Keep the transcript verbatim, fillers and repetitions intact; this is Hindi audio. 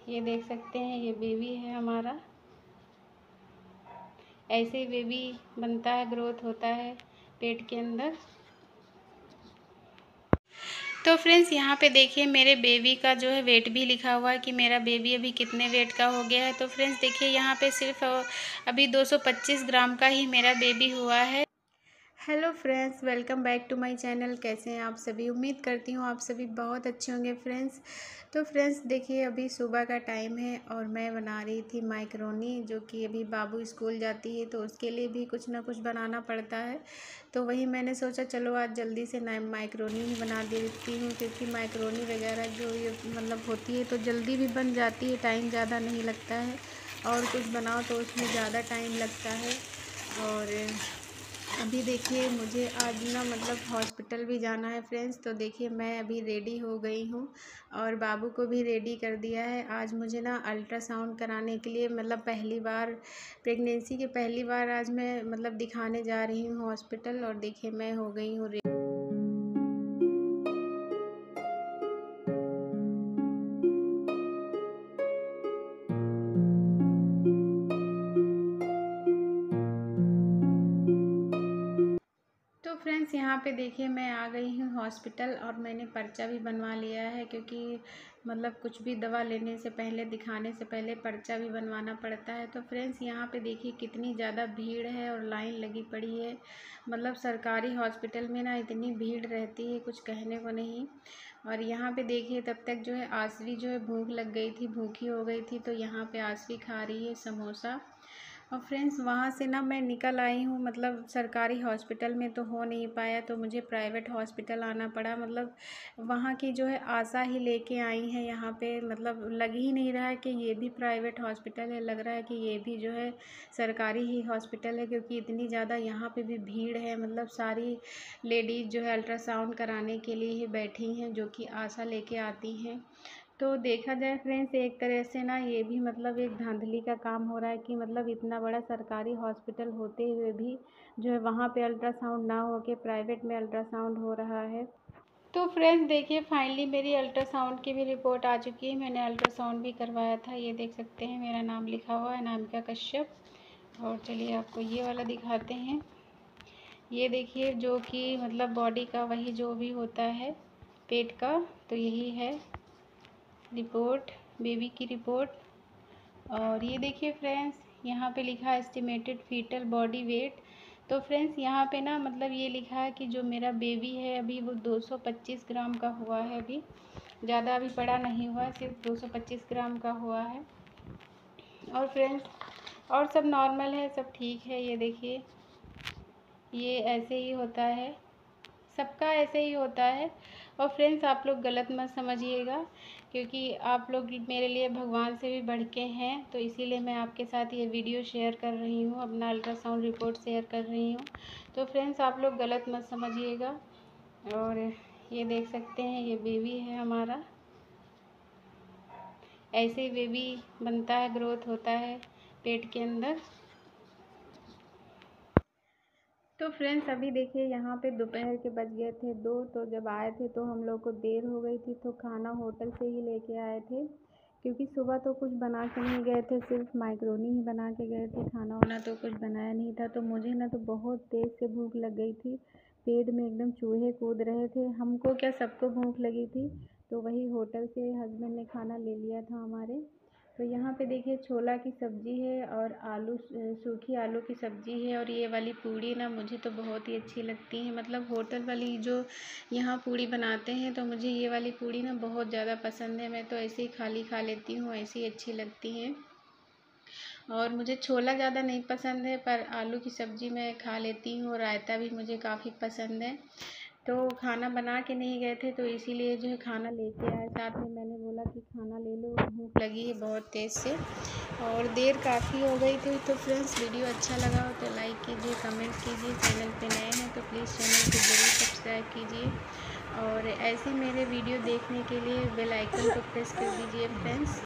ये देख सकते हैं, ये बेबी है हमारा। ऐसे ही बेबी बनता है, ग्रोथ होता है पेट के अंदर। तो फ्रेंड्स यहाँ पे देखिए मेरे बेबी का जो है वेट भी लिखा हुआ है कि मेरा बेबी अभी कितने वेट का हो गया है। तो फ्रेंड्स देखिए यहाँ पे सिर्फ अभी दो सौ पच्चीस ग्राम का ही मेरा बेबी हुआ है। Hello friends, welcome back to my channel. कैसे हैं आप सभी? उम्मीद करती हूँ आप सभी बहुत अच्छे होंगे फ्रेंड्स। तो फ्रेंड्स देखिए अभी सुबह का टाइम है और मैं बना रही थी मैक्रोनी, जो कि अभी बाबू स्कूल जाती है तो उसके लिए भी कुछ ना कुछ बनाना पड़ता है। तो वही मैंने सोचा चलो आज जल्दी से ना मैक्रोनी ही बना देती हूँ, क्योंकि मैक्रोनी वगैरह जो ये मतलब होती है तो जल्दी भी बन जाती है, टाइम ज़्यादा नहीं लगता है। और कुछ बनाओ तो उसमें ज़्यादा टाइम लगता है। और अभी देखिए मुझे आज ना मतलब हॉस्पिटल भी जाना है फ्रेंड्स। तो देखिए मैं अभी रेडी हो गई हूँ और बाबू को भी रेडी कर दिया है। आज मुझे ना अल्ट्रासाउंड कराने के लिए मतलब पहली बार प्रेगनेंसी के पहली बार आज मैं मतलब दिखाने जा रही हूँ हॉस्पिटल। और देखिए मैं हो गई हूँ रेडी। तो फ्रेंड्स यहाँ पे देखिए मैं आ गई हूँ हॉस्पिटल और मैंने पर्चा भी बनवा लिया है, क्योंकि मतलब कुछ भी दवा लेने से पहले, दिखाने से पहले पर्चा भी बनवाना पड़ता है। तो फ्रेंड्स यहाँ पे देखिए कितनी ज़्यादा भीड़ है और लाइन लगी पड़ी है। मतलब सरकारी हॉस्पिटल में ना इतनी भीड़ रहती है कुछ कहने को नहीं। और यहाँ पे देखिए तब तक जो है आसवी जो है भूख लग गई थी, भूखी हो गई थी, तो यहाँ पे आसवी खा रही है समोसा। और फ्रेंड्स वहाँ से ना मैं निकल आई हूँ, मतलब सरकारी हॉस्पिटल में तो हो नहीं पाया तो मुझे प्राइवेट हॉस्पिटल आना पड़ा। मतलब वहाँ की जो है आशा ही लेके आई हैं यहाँ पे। मतलब लग ही नहीं रहा है कि ये भी प्राइवेट हॉस्पिटल है, लग रहा है कि ये भी जो है सरकारी ही हॉस्पिटल है, क्योंकि इतनी ज़्यादा यहाँ पे भी भीड़ है। मतलब सारी लेडीज़ जो है अल्ट्रासाउंड कराने के लिए ही बैठी हैं, जो कि आशा लेके आती हैं। तो देखा जाए फ्रेंड्स एक तरह से ना ये भी मतलब एक धांधली का काम हो रहा है कि मतलब इतना बड़ा सरकारी हॉस्पिटल होते हुए भी जो है वहाँ पे अल्ट्रासाउंड ना हो के प्राइवेट में अल्ट्रासाउंड हो रहा है। तो फ्रेंड्स देखिए फाइनली मेरी अल्ट्रासाउंड की भी रिपोर्ट आ चुकी है। मैंने अल्ट्रासाउंड भी करवाया था, ये देख सकते हैं मेरा नाम लिखा हुआ है, अनामिका कश्यप। और चलिए आपको ये वाला दिखाते हैं। ये देखिए जो कि मतलब बॉडी का वही जो भी होता है पेट का, तो यही है रिपोर्ट, बेबी की रिपोर्ट। और ये देखिए फ्रेंड्स यहाँ पे लिखा है एस्टिमेटेड फीटल बॉडी वेट। तो फ्रेंड्स यहाँ पे ना मतलब ये लिखा है कि जो मेरा बेबी है अभी वो दो सौ पच्चीस ग्राम का हुआ है। अभी ज़्यादा अभी बड़ा नहीं हुआ, सिर्फ दो सौ पच्चीस ग्राम का हुआ है। और फ्रेंड्स और सब नॉर्मल है, सब ठीक है। ये देखिए ये ऐसे ही होता है, सबका ऐसे ही होता है। और फ्रेंड्स आप लोग गलत मत समझिएगा, क्योंकि आप लोग मेरे लिए भगवान से भी बढ़ के हैं, तो इसीलिए मैं आपके साथ ये वीडियो शेयर कर रही हूँ, अपना अल्ट्रासाउंड रिपोर्ट शेयर कर रही हूँ। तो फ्रेंड्स आप लोग गलत मत समझिएगा। और ये देख सकते हैं ये बेबी है हमारा। ऐसे ही बेबी बनता है, ग्रोथ होता है पेट के अंदर। तो फ्रेंड्स अभी देखिए यहाँ पे दोपहर के बज गए थे दो। तो जब आए थे तो हम लोग को देर हो गई थी, तो खाना होटल से ही लेके आए थे, क्योंकि सुबह तो कुछ बना के नहीं गए थे, सिर्फ मैक्रोनी ही बना के गए थे। खाना वाना तो कुछ बनाया नहीं था। तो मुझे ना तो बहुत तेज़ से भूख लग गई थी, पेट में एकदम चूहे कूद रहे थे। हमको क्या, सबको भूख लगी थी। तो वही होटल से हस्बैंड ने खाना ले लिया था हमारे। तो यहाँ पे देखिए छोला की सब्ज़ी है और आलू, सूखी आलू की सब्ज़ी है। और ये वाली पूड़ी ना मुझे तो बहुत ही अच्छी लगती है। मतलब होटल वाली जो यहाँ पूड़ी बनाते हैं तो मुझे ये वाली पूड़ी ना बहुत ज़्यादा पसंद है। मैं तो ऐसे ही खाली खा लेती हूँ, ऐसी ही अच्छी लगती हैं। और मुझे छोला ज़्यादा नहीं पसंद है, पर आलू की सब्ज़ी मैं खा लेती हूँ। और रायता भी मुझे काफ़ी पसंद है। तो खाना बना के नहीं गए थे तो इसीलिए जो है खाना लेके आए साथ में। मैंने बोला कि खाना ले लो, भूख लगी है बहुत तेज़ से और देर काफ़ी हो गई थी। तो फ्रेंड्स वीडियो अच्छा लगा हो तो लाइक कीजिए, कमेंट कीजिए। चैनल पे नए हैं तो प्लीज़ चैनल को ज़रूर सब्सक्राइब कीजिए। और ऐसे मेरे वीडियो देखने के लिए बेल आइकन को प्रेस कर दीजिए फ्रेंड्स।